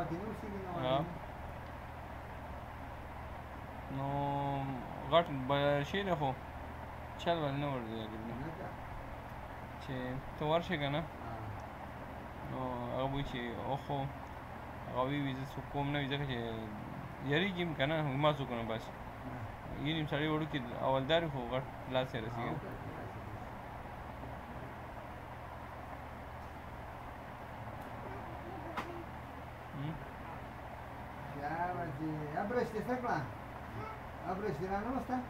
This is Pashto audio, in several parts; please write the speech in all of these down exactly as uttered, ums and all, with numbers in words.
نو غټ شي دی خو چل ول نه ورځي چې ته ورشې که نه نو هغه وایي چې اوخو هغه وایي زه څوک کوم نه وي ځکه چې یریږي هم که نه ما څوک نه بس یعنې سړی وړوکي اولدار خو غټ لاس یې رسېږي Abrește sacla. Abrește la nu ăsta?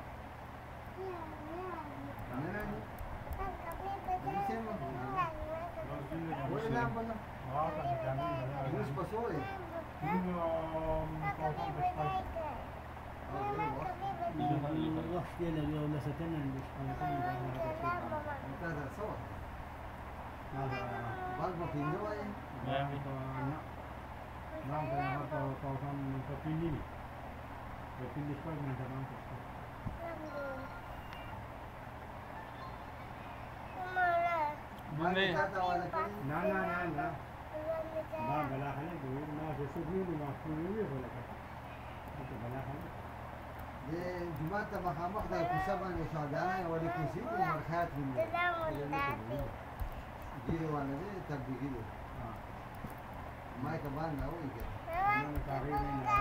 نه نه نه نه ما بلا خلک دوی ما چې څوک نه ما خپلوي ولا کړه بلا خلک د جمعه ته مخامخ د کوڅه باندې شاګانې وړي کوڅې د مرخات ویني ګیره باندې تبدیلی دي ما یې کبان نه وایي که نه کاری نه نه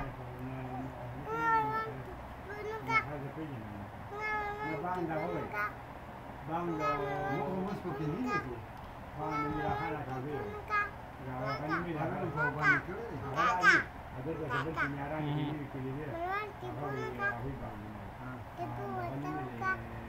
هغه پیژنه نه باندې وایي باندې نو موږ په کې نه یو باندې یا حالا کوي یا باندې مې هغه په باندې کړی هغه اگر د خپل کیمیارا کې کې دي هغه هغه باندې ها